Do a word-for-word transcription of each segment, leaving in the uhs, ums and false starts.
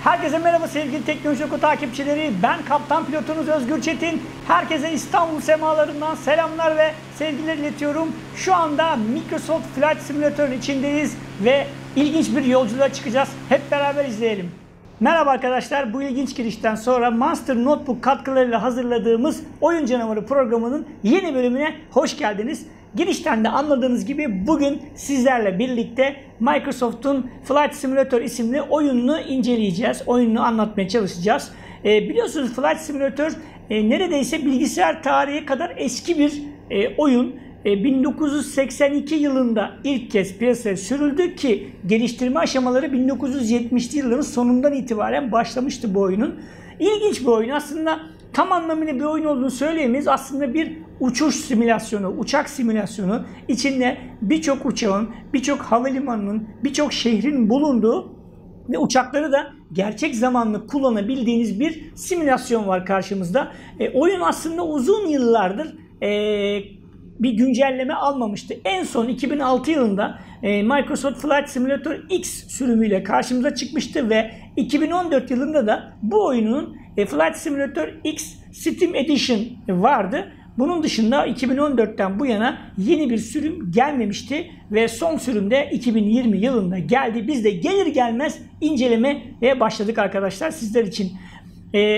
Herkese merhaba sevgili Teknoloji Oku takipçileri. Ben kaptan pilotunuz Özgür Çetin. Herkese İstanbul semalarından selamlar ve sevgiler iletiyorum. Şu anda Microsoft Flight Simulator'ın içindeyiz ve ilginç bir yolculuğa çıkacağız. Hep beraber izleyelim. Merhaba arkadaşlar. Bu ilginç girişten sonra Monster Notebook katkılarıyla hazırladığımız Oyun Canavarı programının yeni bölümüne hoş geldiniz. Girişten de anladığınız gibi bugün sizlerle birlikte Microsoft'un Flight Simulator isimli oyununu inceleyeceğiz. Oyununu anlatmaya çalışacağız. E, biliyorsunuz Flight Simulator e, neredeyse bilgisayar tarihi kadar eski bir e, oyun. E, bin dokuz yüz seksen iki yılında ilk kez piyasaya sürüldü ki geliştirme aşamaları bin dokuz yüz yetmişli yılların sonundan itibaren başlamıştı bu oyunun. İlginç bir oyun aslında. Tam anlamıyla bir oyun olduğunu söyleyemeyiz. Aslında bir uçuş simülasyonu, uçak simülasyonu. İçinde birçok uçağın, birçok havalimanının, birçok şehrin bulunduğu ve uçakları da gerçek zamanlı kullanabildiğiniz bir simülasyon var karşımızda. E, oyun aslında uzun yıllardır e, bir güncelleme almamıştı. En son iki bin altı yılında e, Microsoft Flight Simulator X sürümüyle karşımıza çıkmıştı ve iki bin on dört yılında da bu oyunun e, Flight Simulator X Steam Edition vardı. Bunun dışında iki bin on dörtten bu yana yeni bir sürüm gelmemişti ve son sürümde iki bin yirmi yılında geldi. Biz de gelir gelmez incelemeye başladık arkadaşlar sizler için. E,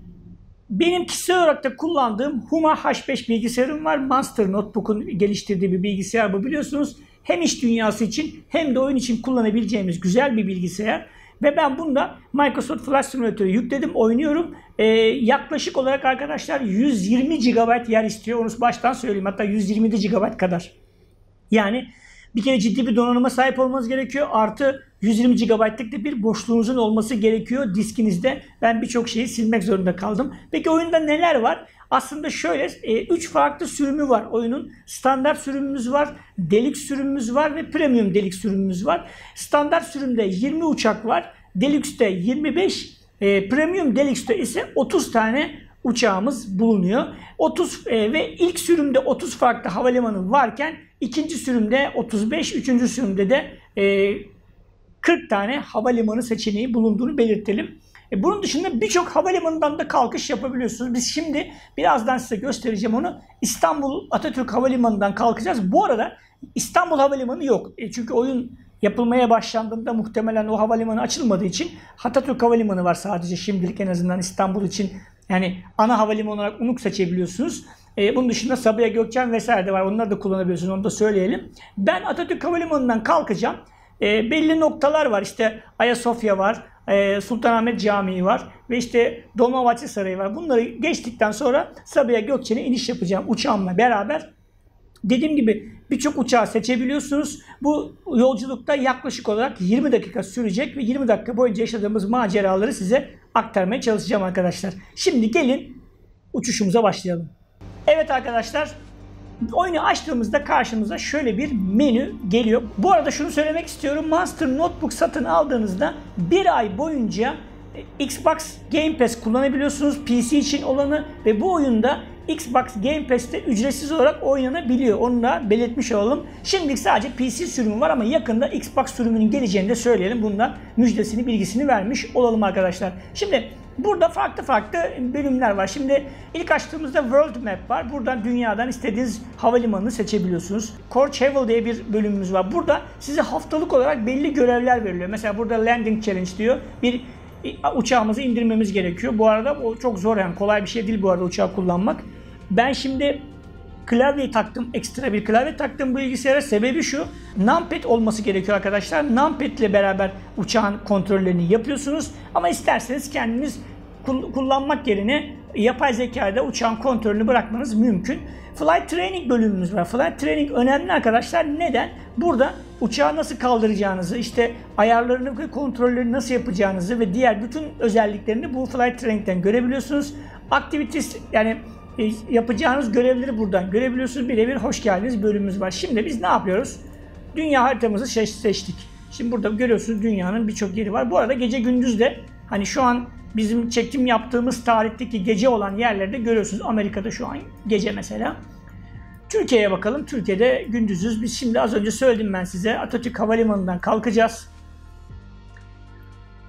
Benim kişisel olarak da kullandığım Huma H beş bilgisayarım var. Monster Notebook'un geliştirdiği bir bilgisayar bu, biliyorsunuz. Hem iş dünyası için hem de oyun için kullanabileceğimiz güzel bir bilgisayar. Ve ben bunda Microsoft Flight Simulator'ı yükledim, oynuyorum. Ee, yaklaşık olarak arkadaşlar yüz yirmi gigabayt yer istiyor. Onu baştan söyleyeyim. Hatta yüz yirmi gigabayt kadar. Yani bir kere ciddi bir donanıma sahip olmanız gerekiyor. Artı yüz yirmi gigabaytlık da bir boşluğunuzun olması gerekiyor diskinizde. Ben birçok şeyi silmek zorunda kaldım. Peki oyunda neler var? Aslında şöyle üç farklı sürümü var oyunun. Standart sürümümüz var, Deluxe sürümümüz var ve Premium Deluxe sürümümüz var. Standart sürümde yirmi uçak var. Deluxe'de yirmi beş, e, Premium Deluxe'de ise otuz tane uçağımız bulunuyor. otuz e, ve ilk sürümde otuz farklı havalimanı varken ikinci sürümde otuz beş, üçüncü sürümde de e, kırk tane havalimanı seçeneği bulunduğunu belirtelim. E, bunun dışında birçok havalimanından da kalkış yapabiliyorsunuz. Biz şimdi birazdan size göstereceğim onu. İstanbul Atatürk Havalimanı'ndan kalkacağız. Bu arada İstanbul Havalimanı yok. E, çünkü oyun yapılmaya başlandığında muhtemelen o havalimanı açılmadığı için Atatürk Havalimanı var sadece şimdilik, en azından İstanbul için. Yani ana havalimanı olarak onu seçebiliyorsunuz. E, bunun dışında Sabiha Gökçen vesaire de var. Onları da kullanabiliyorsunuz. Onu da söyleyelim. Ben Atatürk Havalimanı'ndan kalkacağım. E, belli noktalar var. İşte Ayasofya var. E, Sultanahmet Camii var. Ve işte Dolmabahçe Sarayı var. Bunları geçtikten sonra Sabiha Gökçen'e iniş yapacağım uçağımla beraber. Dediğim gibi birçok uçağı seçebiliyorsunuz. Bu yolculukta yaklaşık olarak yirmi dakika sürecek ve yirmi dakika boyunca yaşadığımız maceraları size aktarmaya çalışacağım arkadaşlar. Şimdi gelin uçuşumuza başlayalım. Evet arkadaşlar, oyunu açtığımızda karşımıza şöyle bir menü geliyor. Bu arada şunu söylemek istiyorum. Monster Notebook satın aldığınızda bir ay boyunca Xbox Game Pass kullanabiliyorsunuz. P C için olanı ve bu oyunda Xbox Game Pass'te ücretsiz olarak oynanabiliyor. Onu da belirtmiş olalım. Şimdilik sadece P C sürümü var ama yakında Xbox sürümünün geleceğini de söyleyelim. Bundan müjdesini, bilgisini vermiş olalım arkadaşlar. Şimdi burada farklı farklı bölümler var. Şimdi ilk açtığımızda World Map var. Buradan dünyadan istediğiniz havalimanını seçebiliyorsunuz. Core Travel diye bir bölümümüz var. Burada size haftalık olarak belli görevler veriliyor. Mesela burada Landing Challenge diyor. Bir uçağımızı indirmemiz gerekiyor. Bu arada o çok zor, yani kolay bir şey değil bu arada uçağı kullanmak. Ben şimdi klavyeyi taktım. Ekstra bir klavye taktım bu bilgisayara. Sebebi şu. Numpad olması gerekiyor arkadaşlar. Numpad ile beraber uçağın kontrollerini yapıyorsunuz. Ama isterseniz kendiniz kullanmak yerine yapay zekada uçağın kontrolünü bırakmanız mümkün. Flight Training bölümümüz var. Flight Training önemli arkadaşlar. Neden? Burada uçağı nasıl kaldıracağınızı, işte ayarlarını ve kontrollerini nasıl yapacağınızı ve diğer bütün özelliklerini bu Flight Training'den görebiliyorsunuz. Activities, yani yapacağınız görevleri buradan görebiliyorsunuz. Birebir hoş geldiniz bölümümüz var. Şimdi biz ne yapıyoruz? Dünya haritamızı seçtik. Şimdi burada görüyorsunuz dünyanın birçok yeri var. Bu arada gece gündüz de hani şu an bizim çekim yaptığımız tarihteki gece olan yerlerde görüyorsunuz. Amerika'da şu an gece mesela. Türkiye'ye bakalım. Türkiye'de gündüzüz. Biz şimdi az önce söyledim ben size. Atatürk Havalimanı'ndan kalkacağız.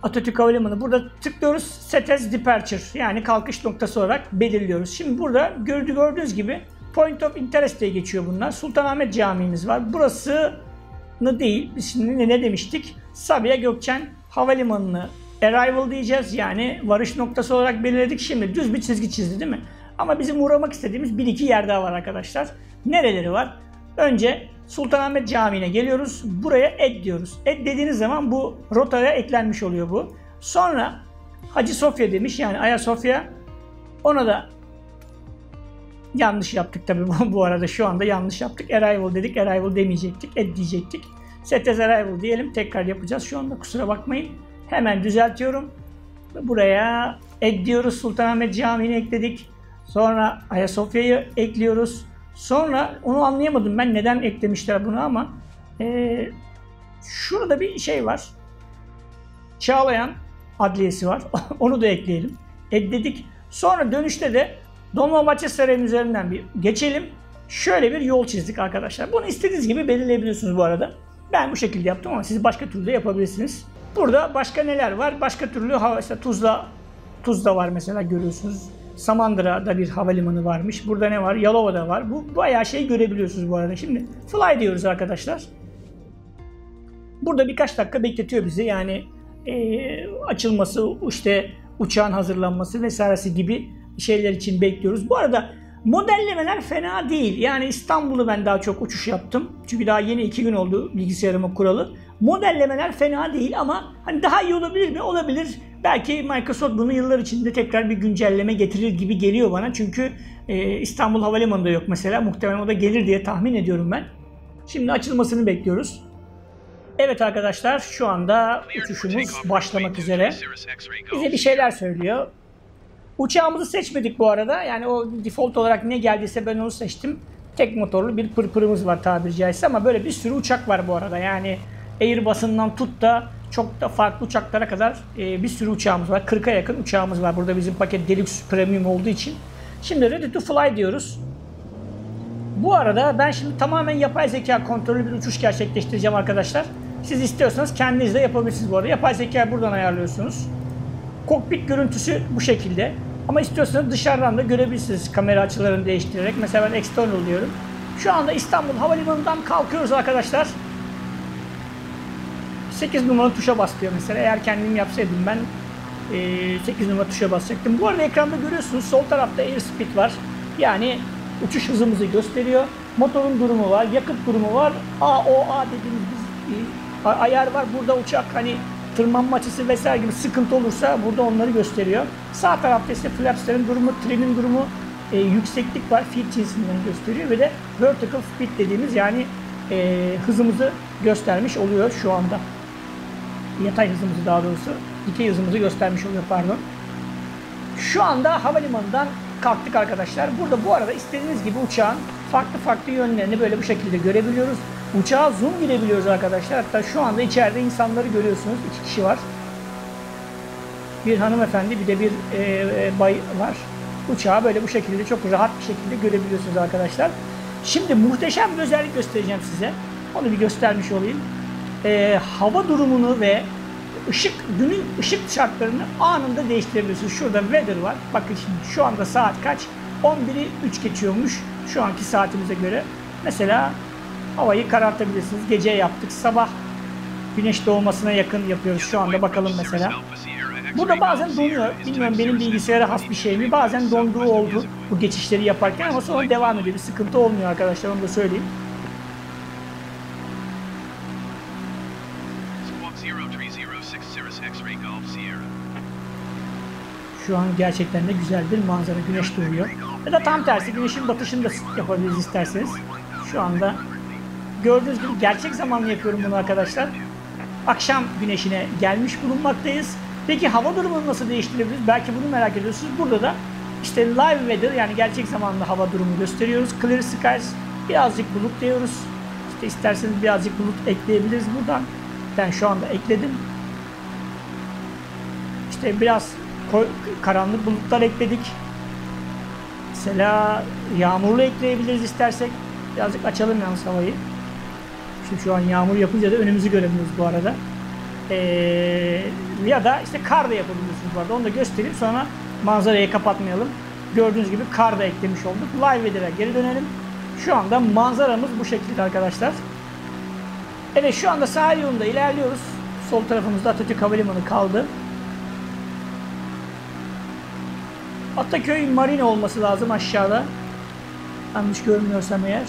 Atatürk Havalimanı. Burada tıklıyoruz. Set as departure yani kalkış noktası olarak belirliyoruz. Şimdi burada gördüğü gördüğünüz gibi Point of Interest diye geçiyor bunlar. Sultanahmet Camii'miz var. Burası değil. Biz şimdi ne, ne demiştik? Sabiha Gökçen Havalimanı'nı arrival diyeceğiz. Yani varış noktası olarak belirledik. Şimdi düz bir çizgi çizdi değil mi? Ama bizim uğramak istediğimiz bir iki yer daha var arkadaşlar. Nereleri var? Önce Sultanahmet Camii'ne geliyoruz. Buraya add diyoruz. Add dediğiniz zaman bu rotaya eklenmiş oluyor bu. Sonra Hacı Sofya demiş yani Ayasofya. Ona da yanlış yaptık tabii bu, bu arada şu anda yanlış yaptık. Arrival dedik. Arrival demeyecektik. Add diyecektik. Set as arrival diyelim. Tekrar yapacağız. Şu anda kusura bakmayın. Hemen düzeltiyorum. Buraya add diyoruz. Sultanahmet Camii'ni ekledik. Sonra Ayasofya'yı ekliyoruz. Sonra onu anlayamadım ben neden eklemişler bunu ama ee, şurada bir şey var. Çağlayan Adliyesi var. Onu da ekleyelim. Ekledik. Sonra dönüşte de Dolmabahçe Sarayı'nın üzerinden bir geçelim. Şöyle bir yol çizdik arkadaşlar. Bunu istediğiniz gibi belirleyebiliyorsunuz bu arada. Ben bu şekilde yaptım ama siz başka türlü de yapabilirsiniz. Burada başka neler var? Başka türlü hava, işte Tuzla, Tuzla var mesela görüyorsunuz. Samandıra'da bir havalimanı varmış. Burada ne var? Yalova'da var. Bu bayağı şey görebiliyorsunuz bu arada. Şimdi fly diyoruz arkadaşlar. Burada birkaç dakika bekletiyor bizi. Yani e, açılması, işte uçağın hazırlanması vesairesi gibi şeyler için bekliyoruz. Bu arada modellemeler fena değil. Yani İstanbul'u ben daha çok uçuş yaptım. Çünkü daha yeni iki gün oldu bilgisayarıma kuralı. Modellemeler fena değil ama hani daha iyi olabilir mi? Olabilir. Belki Microsoft bunu yıllar içinde tekrar bir güncelleme getirir gibi geliyor bana. Çünkü e, İstanbul Havalimanı'nda yok mesela. Muhtemelen o da gelir diye tahmin ediyorum ben. Şimdi açılmasını bekliyoruz. Evet arkadaşlar şu anda uçuşumuz başlamak üzere. Bize bir şeyler söylüyor. Uçağımızı seçmedik bu arada. Yani o default olarak ne geldiyse ben onu seçtim. Tek motorlu bir pırpırımız var tabiri caizse ama böyle bir sürü uçak var bu arada. Yani Airbus'ından tut da çok da farklı uçaklara kadar e, bir sürü uçağımız var. kırka yakın uçağımız var. Burada bizim paket Deluxe Premium olduğu için. Şimdi Ready to Fly diyoruz. Bu arada ben şimdi tamamen yapay zeka kontrollü bir uçuş gerçekleştireceğim arkadaşlar. Siz istiyorsanız kendiniz de yapabilirsiniz bu arada. Yapay zekayı buradan ayarlıyorsunuz. Kokpit görüntüsü bu şekilde. Ama istiyorsanız dışarıdan da görebilirsiniz kamera açılarını değiştirerek. Mesela ben external diyorum. Şu anda İstanbul Havalimanı'ndan kalkıyoruz arkadaşlar. sekiz numaralı tuşa bas diyor mesela. Eğer kendim yapsaydım ben sekiz numaralı tuşa basacaktım. Bu arada ekranda görüyorsunuz sol tarafta airspeed var. Yani uçuş hızımızı gösteriyor. Motorun durumu var, yakıt durumu var. A O A dediğimiz bir ayar var. Burada uçak hani tırmanma açısı vesaire gibi sıkıntı olursa burada onları gösteriyor. Sağ tarafta ise flapslerin durumu, trenin durumu, e, yükseklik var. Feet cinsinden gösteriyor ve de vertical speed dediğimiz yani e, hızımızı göstermiş oluyor şu anda. Yatay hızımızı daha doğrusu. Dikey hızımızı göstermiş oluyor pardon. Şu anda havalimanından kalktık arkadaşlar. Burada bu arada istediğiniz gibi uçağın farklı farklı yönlerini böyle bu şekilde görebiliyoruz. Uçağa zoom girebiliyoruz arkadaşlar. Hatta şu anda içeride insanları görüyorsunuz. İki kişi var. Bir hanımefendi bir de bir e, e, bay var. Uçağı böyle bu şekilde çok rahat bir şekilde görebiliyorsunuz arkadaşlar. Şimdi muhteşem bir özellik göstereceğim size. Onu bir göstermiş olayım. E, hava durumunu ve ışık, günün ışık şartlarını anında değiştirebiliyorsunuz. Şurada weather var. Bakın şimdi şu anda saat kaç? on biri üç geçiyormuş. Şu anki saatimize göre. Mesela havayı karartabilirsiniz. Gece yaptık. Sabah güneş doğmasına yakın yapıyoruz. Şu anda bakalım mesela. Burada bazen donuyor. Bilmiyorum benim bilgisayara has bir şey mi? Bazen donduğu oldu bu geçişleri yaparken ama sonra devam ediyor. Bir sıkıntı olmuyor arkadaşlar. Onu da söyleyeyim. Şu an gerçekten de güzel bir manzara. Güneş doğuyor. Ya da tam tersi güneşin batışını da yapabiliriz isterseniz. Şu anda gördüğünüz gibi gerçek zamanlı yapıyorum bunu arkadaşlar. Akşam güneşine gelmiş bulunmaktayız. Peki hava durumunu nasıl değiştirebiliriz? Belki bunu merak ediyorsunuz. Burada da işte live weather yani gerçek zamanlı hava durumunu gösteriyoruz. Clear skies birazcık bulut diyoruz. İşte isterseniz birazcık bulut ekleyebiliriz buradan. Ben şu anda ekledim. İşte biraz karanlık bulutlar ekledik. Mesela yağmurlu ekleyebiliriz istersek. Birazcık açalım yalnız havayı. Şimdi şu an yağmur yapınca da önümüzü göremiyoruz bu arada. Ee, ya da işte kar da yapabiliyorsunuz bu arada. Onu da göstereyim, sonra manzarayı kapatmayalım. Gördüğünüz gibi kar da eklemiş olduk. Live Weather'a geri dönelim. Şu anda manzaramız bu şekilde arkadaşlar. Evet, şu anda sahil yolunda ilerliyoruz. Sol tarafımızda Atatürk Havalimanı kaldı. Ataköy Marina olması lazım aşağıda. Yanlış görmüyorsam eğer.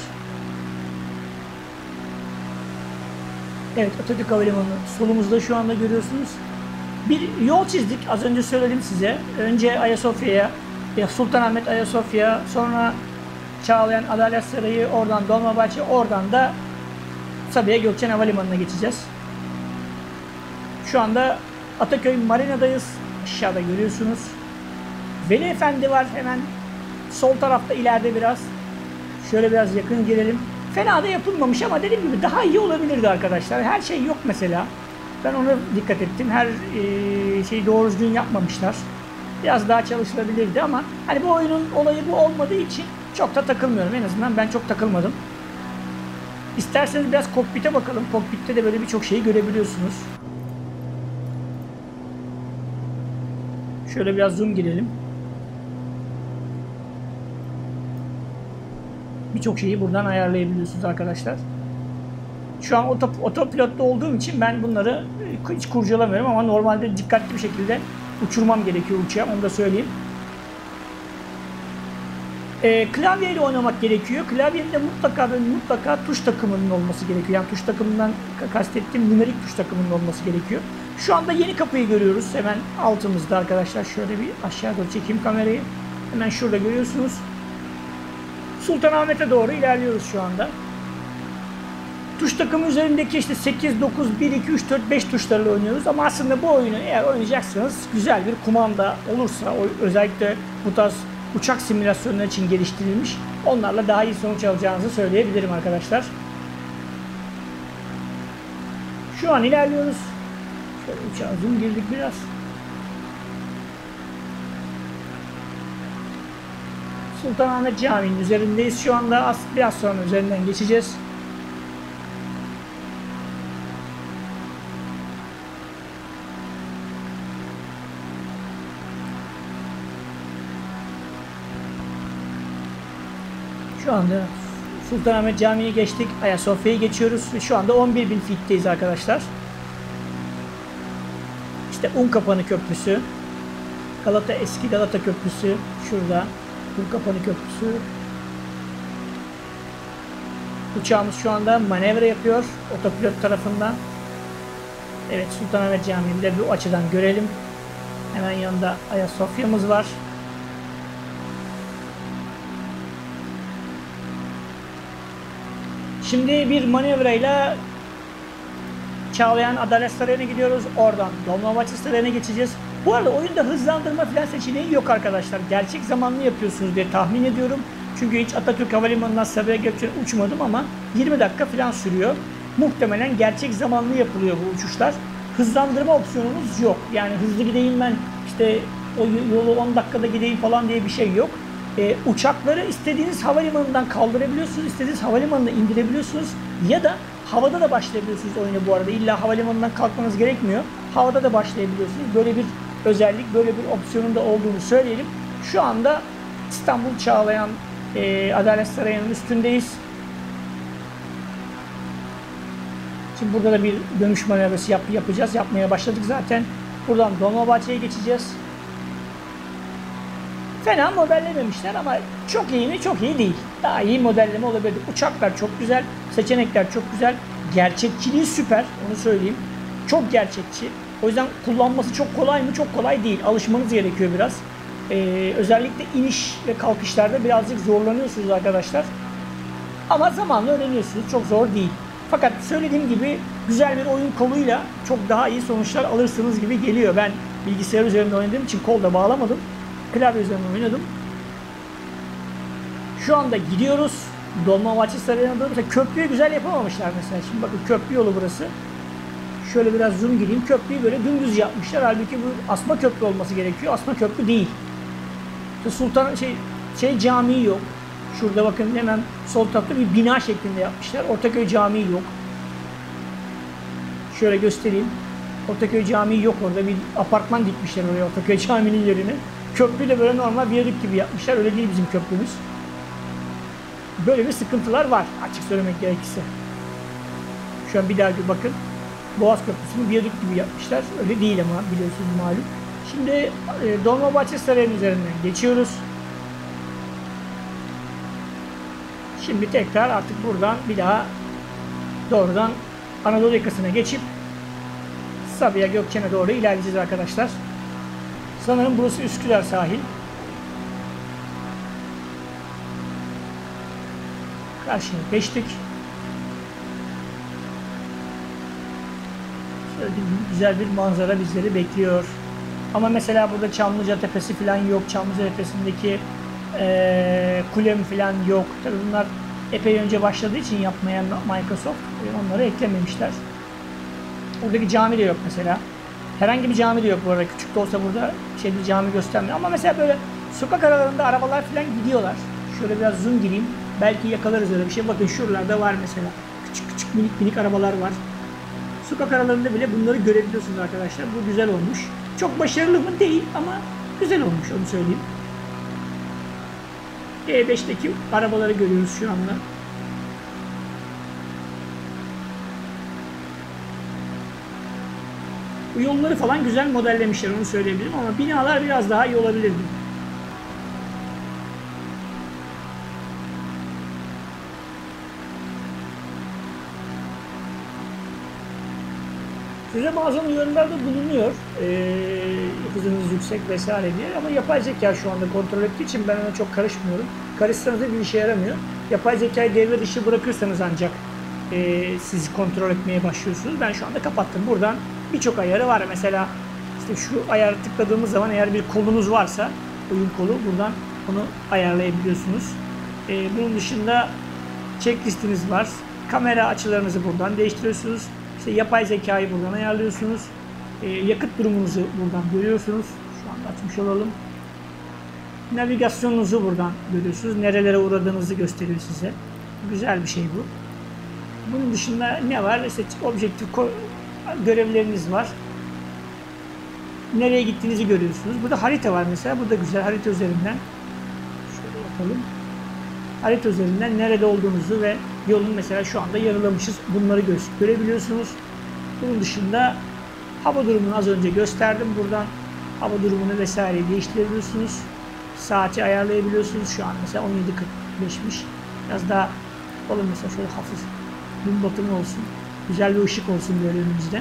Evet, Atatürk Havalimanı solumuzda şu anda görüyorsunuz. Bir yol çizdik, az önce söyledim size. Önce Ayasofya'ya, Sultanahmet Ayasofya, sonra Çağlayan Adalet Sarayı, oradan Dolmabahçe, oradan da Sabiha Gökçen Havalimanı'na geçeceğiz. Şu anda Ataköy Marina'dayız. Aşağıda görüyorsunuz. Veli Efendi var hemen sol tarafta, ileride biraz. Şöyle biraz yakın girelim. Fena da yapılmamış ama dediğim gibi daha iyi olabilirdi arkadaşlar. Her şey yok mesela. Ben ona dikkat ettim. Her e, şeyi doğru düzgün yapmamışlar. Biraz daha çalışılabilirdi ama hani bu oyunun olayı bu olmadığı için çok da takılmıyorum. En azından ben çok takılmadım. İsterseniz biraz kokpite bakalım. Kokpitte de böyle birçok şeyi görebiliyorsunuz. Şöyle biraz zoom girelim. Birçok şeyi buradan ayarlayabiliyorsunuz arkadaşlar. Şu an otop otopilotta olduğum için ben bunları hiç kurcalamıyorum ama normalde dikkatli bir şekilde uçurmam gerekiyor uçağı, onu da söyleyeyim. E, klavyeyle oynamak gerekiyor. Klavyenin de mutlaka ve mutlaka tuş takımının olması gerekiyor. Yani tuş takımından kastettiğim numerik tuş takımının olması gerekiyor. Şu anda yeni kapıyı görüyoruz. Hemen altımızda arkadaşlar. Şöyle bir aşağı doğru çekeyim kamerayı. Hemen şurada görüyorsunuz. Sultanahmet'e doğru ilerliyoruz şu anda. Tuş takımı üzerindeki işte sekiz, dokuz, bir, iki, üç, dört, beş tuşlarla oynuyoruz. Ama aslında bu oyunu eğer oynayacaksanız güzel bir kumanda olursa, özellikle bu tarz uçak simülasyonları için geliştirilmiş, onlarla daha iyi sonuç alacağınızı söyleyebilirim arkadaşlar. Şu an ilerliyoruz. Şöyle uçağa zoom girdik biraz. Sultanahmet Camii'nin üzerindeyiz şu anda. Biraz sonra üzerinden geçeceğiz. Şu anda Sultanahmet Camii'yi geçtik. Ayasofya'yı geçiyoruz ve şu anda on bir bin feet'teyiz arkadaşlar. İşte Unkapanı Köprüsü, Galata Eski Galata Köprüsü şurada. Unkapanı Köprüsü. Uçağımız şu anda manevra yapıyor otopilot tarafından. Evet, Sultanahmet Camii'ni de bu açıdan görelim. Hemen yanında Ayasofya'mız var. Şimdi bir manevrayla Çağlayan Adalet Sarayı'na gidiyoruz. Oradan Dolmabahçe Sarayı'na geçeceğiz. Bu arada oyunda hızlandırma falan seçeneği yok arkadaşlar. Gerçek zamanlı yapıyorsunuz diye tahmin ediyorum. Çünkü hiç Atatürk Havalimanı'ndan Sabiha Gökçen'e uçmadım ama yirmi dakika falan sürüyor. Muhtemelen gerçek zamanlı yapılıyor bu uçuşlar. Hızlandırma opsiyonumuz yok. Yani hızlı gideyim ben, işte o yolu on dakikada gideyim falan diye bir şey yok. E, uçakları istediğiniz havalimanından kaldırabiliyorsunuz, istediğiniz havalimanına indirebiliyorsunuz ya da havada da başlayabiliyorsunuz oyuna bu arada. İlla havalimanından kalkmanız gerekmiyor. Havada da başlayabiliyorsunuz. Böyle bir özellik, böyle bir opsiyonun da olduğunu söyleyelim. Şu anda İstanbul Çağlayan e, Adalet Sarayı'nın üstündeyiz. Şimdi burada da bir dönüş manevrası yap, yapacağız. Yapmaya başladık zaten. Buradan Dolmabahçe'ye geçeceğiz. Fena modellememişler ama çok iyi mi? Çok iyi değil. Daha iyi modelleme olabilir. Uçaklar çok güzel, seçenekler çok güzel. Gerçekçiliği süper, onu söyleyeyim. Çok gerçekçi. O yüzden kullanması çok kolay mı? Çok kolay değil. Alışmanız gerekiyor biraz. Ee, özellikle iniş ve kalkışlarda birazcık zorlanıyorsunuz arkadaşlar. Ama zamanla öğreniyorsunuz. Çok zor değil. Fakat söylediğim gibi güzel bir oyun koluyla çok daha iyi sonuçlar alırsınız gibi geliyor. Ben bilgisayar üzerinde oynadığım için kolda bağlamadım. Klavye üzerinden oynadım. Şu anda gidiyoruz. Dolmabahçe Sarayı'na doğru. Mesela köprüyü güzel yapamamışlar mesela. Şimdi bakın köprü yolu burası. Şöyle biraz zoom gireyim. Köprüyü böyle dümdüz yapmışlar. Halbuki bu asma köprü olması gerekiyor. Asma köprü değil. Sultan şey şey camii yok. Şurada bakın hemen sol tarafta bir bina şeklinde yapmışlar. Ortaköy Camii yok. Şöyle göstereyim. Ortaköy Camii yok orada. Bir apartman dikmişler oraya Ortaköy Camii'nin yerine. Köprüyü de böyle normal viyadük gibi yapmışlar. Öyle değil bizim köprümüz. Böyle bir sıkıntılar var açık söylemek gerekirse. Şu an bir daha bir bakın. Boğaz Köprüsü'nü viyadük gibi yapmışlar. Öyle değil ama biliyorsunuz malum. Şimdi e, Dolmabahçe Sarayı'nın üzerinden geçiyoruz. Şimdi tekrar artık buradan bir daha doğrudan Anadolu yakasına geçip Sabiha Gökçen'e doğru ilerleyeceğiz arkadaşlar. Sanırım burası Üsküdar sahil. Karşıya geçtik. Şöyle güzel bir manzara bizleri bekliyor. Ama mesela burada Çamlıca Tepesi falan yok. Çamlıca Tepesi'ndeki ee, kulem falan yok. Tabii bunlar epey önce başladığı için yapmaya Microsoft onları eklememişler. Buradaki cami de yok mesela. Herhangi bir cami de yok bu arada. Küçük de olsa burada şey bir cami göstermiyor. Ama mesela böyle sokak aralarında arabalar falan gidiyorlar. Şöyle biraz zoom gireyim. Belki yakalarız öyle bir şey. Bakın şuralarda var mesela. Küçük küçük minik minik arabalar var. Sokak aralarında bile bunları görebiliyorsunuz arkadaşlar. Bu güzel olmuş. Çok başarılı mı? Değil ama güzel olmuş, onu söyleyeyim. E beşteki arabaları görüyoruz şu anda. Bu yolları falan güzel modellemişler, onu söyleyebilirim ama binalar biraz daha iyi olabilirdi. Size bazen uyarılarda bulunuyor. Ee, hızınız yüksek vesaire diye ama yapay zeka şu anda kontrol ettiği için ben ona çok karışmıyorum. Karışsanız da bir işe yaramıyor. Yapay zekayı devre dışı bırakırsanız ancak e, siz kontrol etmeye başlıyorsunuz. Ben şu anda kapattım. Buradan birçok ayarı var. Mesela işte şu ayarı tıkladığımız zaman eğer bir kolunuz varsa oyun kolu, buradan onu ayarlayabiliyorsunuz. Ee, bunun dışında checklistiniz var. Kamera açılarınızı buradan değiştiriyorsunuz. İşte yapay zekayı buradan ayarlıyorsunuz. Ee, yakıt durumunuzu buradan görüyorsunuz. Şu anda açmış olalım. Navigasyonunuzu buradan görüyorsunuz. Nerelere uğradığınızı gösteriyor size. Güzel bir şey bu. Bunun dışında ne var? İşte objektif görevleriniz var. Nereye gittiğinizi görüyorsunuz. Burada harita var mesela. Bu da güzel. Harita üzerinden şöyle yapalım. Harita üzerinden nerede olduğunuzu ve yolun mesela şu anda yarılamışız. Bunları gö görebiliyorsunuz. Bunun dışında hava durumunu az önce gösterdim. Buradan hava durumunu vesaire değiştirebiliyorsunuz. Saati ayarlayabiliyorsunuz. Şu an mesela on yedi kırk beşmiş. Biraz daha olur mesela şöyle hafif gün batımı olsun. Güzel bir ışık olsun böyle önümüzde.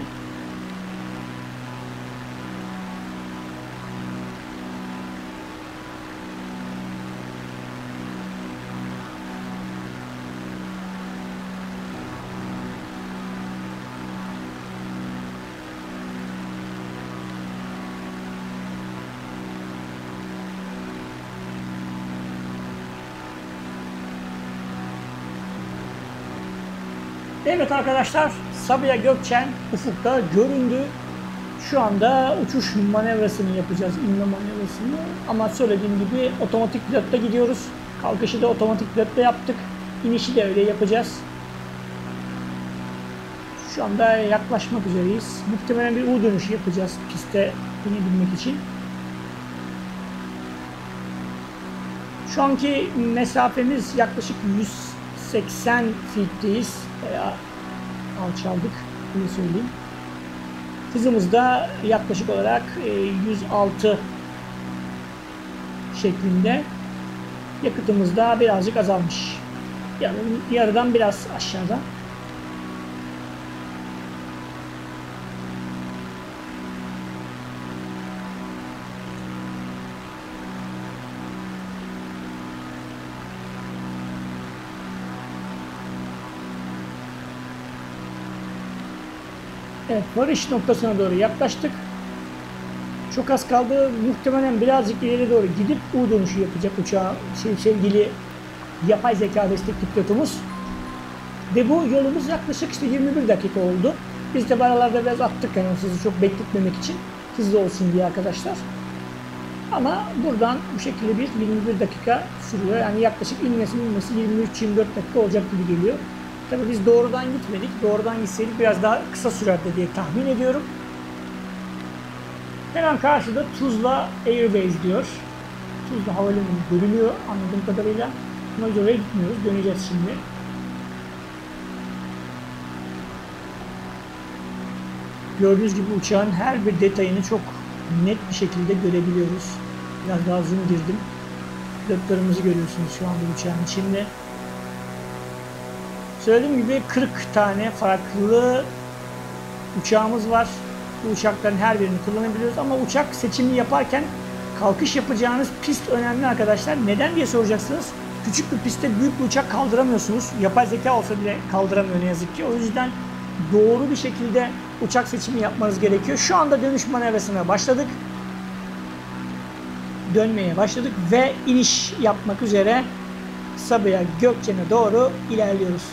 Evet arkadaşlar, Sabiha Gökçen ufukta göründü. Şu anda uçuş manevrasını yapacağız, inme manevrasını. Ama söylediğim gibi otomatik pilotta gidiyoruz. Kalkışı da otomatik pilotta yaptık. İnişi de öyle yapacağız. Şu anda yaklaşmak üzereyiz. Muhtemelen bir U dönüşü yapacağız piste inebilmek için. Şu anki mesafemiz yaklaşık yüz seksen feet'teyiz. Veya alçaldık, bunu söyleyeyim. Hızımız da yaklaşık olarak yüz altı şeklinde. Yakıtımız da birazcık azalmış. Yani yarıdan biraz aşağıda. Evet, varış noktasına doğru yaklaştık. Çok az kaldı. Muhtemelen birazcık ileri doğru gidip U dönüşü yapacak uçağı şey, sevgili yapay zeka destekli pilotumuz. Ve bu yolumuz yaklaşık işte yirmi bir dakika oldu. Biz de aralarda biraz attık yani sizi çok bekletmemek için. Hızlı olsun diye arkadaşlar. Ama buradan bu şekilde bir yirmi bir dakika sürüyor. Yani yaklaşık inmesi inmesi yirmi üç yirmi dört dakika olacak gibi geliyor. Tabii biz doğrudan gitmedik. Doğrudan gitseydik biraz daha kısa sürerdi diye tahmin ediyorum. Hemen karşıda Tuzla Airbase diyor. Tuzla Havalimanı görülüyor anladığım kadarıyla. Ama biz oraya gitmiyoruz. Döneceğiz şimdi. Gördüğünüz gibi uçağın her bir detayını çok net bir şekilde görebiliyoruz. Biraz daha zoom girdim. Pilotlarımızı görüyorsunuz şu anda uçağın içinde. Söylediğim gibi kırk tane farklı uçağımız var. Bu uçakların her birini kullanabiliyoruz ama uçak seçimi yaparken kalkış yapacağınız pist önemli arkadaşlar. Neden diye soracaksınız. Küçük bir pistte büyük bir uçak kaldıramıyorsunuz. Yapay zeka olsa bile kaldıramıyor ne yazık ki. O yüzden doğru bir şekilde uçak seçimi yapmanız gerekiyor. Şu anda dönüş manevrasına başladık. Dönmeye başladık ve iniş yapmak üzere Sabiha Gökçen'e doğru ilerliyoruz.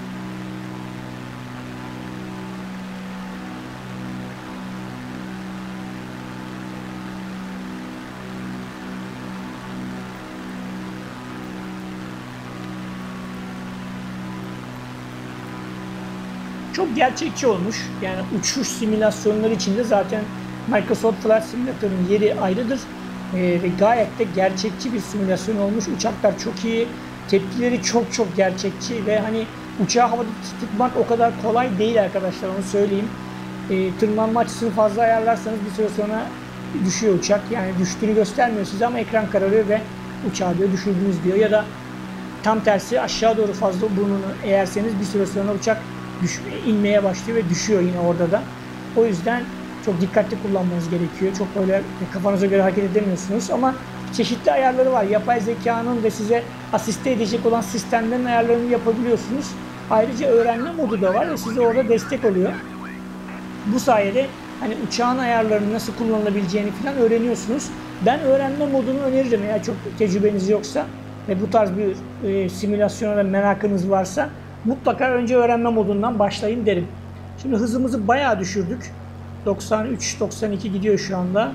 Çok gerçekçi olmuş. Yani uçuş simülasyonları içinde zaten Microsoft Flight Simulator'ın yeri ayrıdır. Ee, ve gayet de gerçekçi bir simülasyon olmuş. Uçaklar çok iyi. Tepkileri çok çok gerçekçi ve hani uçağı havada tutmak o kadar kolay değil arkadaşlar, onu söyleyeyim. Ee, tırmanma açısını fazla ayarlarsanız bir süre sonra düşüyor uçak. Yani düştüğünü göstermiyor size ama ekran kararıyor ve uçağı diyor düşürdünüz diyor. Ya da tam tersi aşağı doğru fazla burnunu eğerseniz bir süre sonra uçak Düş, inmeye başlıyor ve düşüyor yine orada da. O yüzden çok dikkatli kullanmanız gerekiyor. Çok böyle kafanıza göre hareket edemiyorsunuz ama çeşitli ayarları var. Yapay zekanın ve size asiste edecek olan sistemlerin ayarlarını yapabiliyorsunuz. Ayrıca öğrenme modu da var ve size orada destek oluyor. Bu sayede hani uçağın ayarlarını nasıl kullanılabileceğini falan öğreniyorsunuz. Ben öğrenme modunu öneririm eğer çok tecrübeniz yoksa ve bu tarz bir e, simülasyona da merakınız varsa. Mutlaka önce öğrenme modundan başlayın derim. Şimdi hızımızı bayağı düşürdük. doksan üç doksan iki gidiyor şu anda.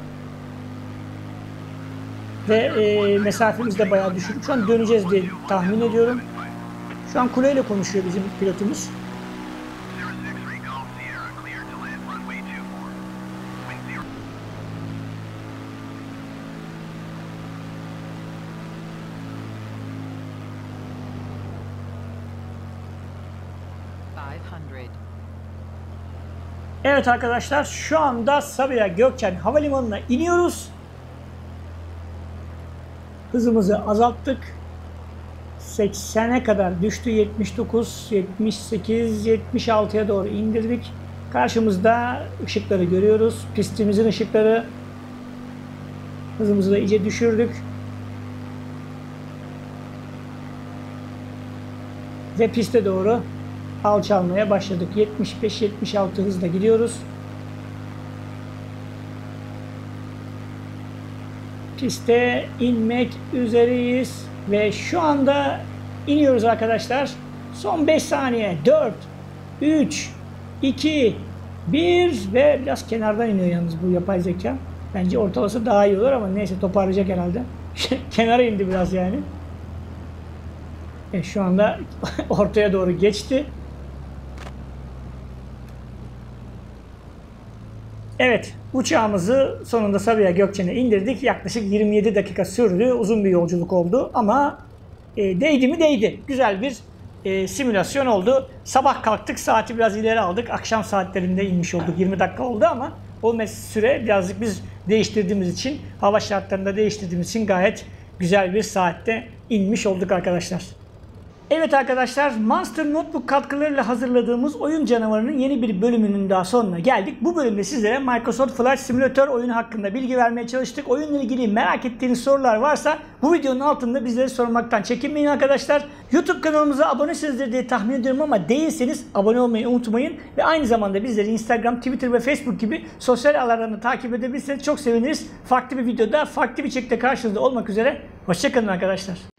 Ve e, mesafemizi de bayağı düşürdük. Şu an döneceğiz diye tahmin ediyorum. Şu an kuleyle konuşuyor bizim pilotumuz. Evet arkadaşlar, şu anda Sabiha Gökçen Havalimanı'na iniyoruz. Hızımızı azalttık. seksene kadar düştü. yetmiş dokuz, yetmiş sekiz, yetmiş altıya doğru indirdik. Karşımızda ışıkları görüyoruz. Pistimizin ışıkları. Hızımızı da iyice düşürdük. Ve piste doğru alçalmaya başladık. yetmiş beş yetmiş altı hızla gidiyoruz. Piste inmek üzereyiz ve şu anda iniyoruz arkadaşlar. Son beş saniye. dört, üç, iki, bir ve biraz kenardan iniyor yalnız bu yapay zeka. Bence ortalası daha iyi olur ama neyse, toparlayacak herhalde. Kenara indi biraz yani. E, şu anda ortaya doğru geçti. Evet, uçağımızı sonunda Sabiha Gökçen'e indirdik. Yaklaşık yirmi yedi dakika sürdü. Uzun bir yolculuk oldu ama e, değdi mi değdi. Güzel bir e, simülasyon oldu. Sabah kalktık, saati biraz ileri aldık. Akşam saatlerinde inmiş olduk. yirmi dakika oldu ama o süre birazcık biz değiştirdiğimiz için, hava şartlarında değiştirdiğimiz için gayet güzel bir saatte inmiş olduk arkadaşlar. Evet arkadaşlar, Monster Notebook katkılarıyla hazırladığımız Oyun Canavarı'nın yeni bir bölümünün daha sonuna geldik. Bu bölümde sizlere Microsoft Flight Simulator oyunu hakkında bilgi vermeye çalıştık. Oyunla ilgili merak ettiğiniz sorular varsa bu videonun altında bizlere sormaktan çekinmeyin arkadaşlar. YouTube kanalımıza abonesinizdir diye tahmin ediyorum ama değilseniz abone olmayı unutmayın. Ve aynı zamanda bizleri Instagram, Twitter ve Facebook gibi sosyal ağlardan takip edebilirseniz çok seviniriz. Farklı bir videoda, farklı bir içerikte karşınızda olmak üzere. Hoşça kalın arkadaşlar.